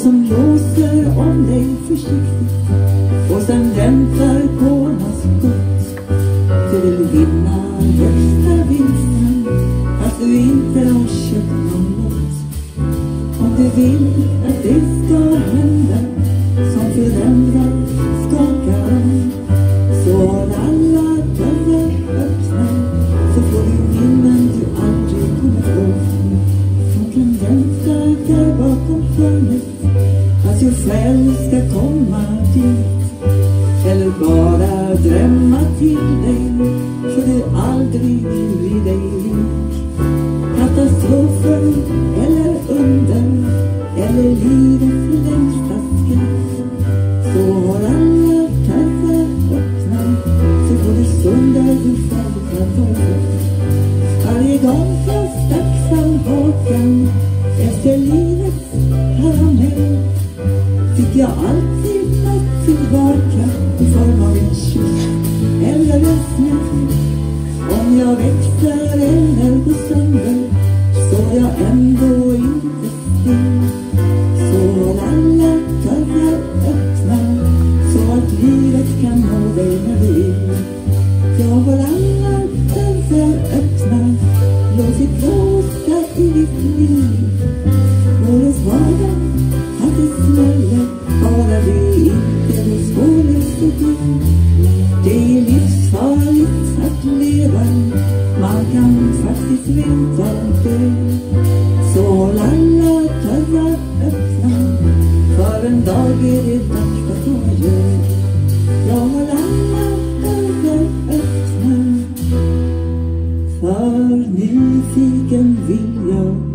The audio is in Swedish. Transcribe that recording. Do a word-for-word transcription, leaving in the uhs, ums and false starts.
som låser om dig försiktigt och sen väntar på hans skott. Du vill vinna högsta vinsten fast du inte har köpt någon lott. Om du vill att det ska hända som förändrar, skakar om, så har alla dörrar öppna, så får du minnen du aldrig kommer få. Som kan vänta där bakom hörnet att du själv ska komma dit, eller bara drömma till dig så du aldrig blir dig rik. Katastrofer eller under eller livets längsta skratt, så har alla dörrar öppna, så får du stunder du själv kan vara. Varje gång som staxar hakan efter livets karamell fick jag alltid något tillbaka i form av en kyss eller en smäll. Om jag växer eller går sönder så jag ändå inte still, så har alla dörrar öppna, så att livet kan nå dig när du vill. Jag har alla dörrar öppna, låtit låsta i ditt liv. Vårens vardag att det smäller, bara det inte är svårlöst förbi. Det är livsfarligt att leva, man kan faktiskt vänta dö. Så håll alla dörrar öppna, för en dag är det dags att ta adjö. Jag har alla dörrar öppna, för nyfiken vill jag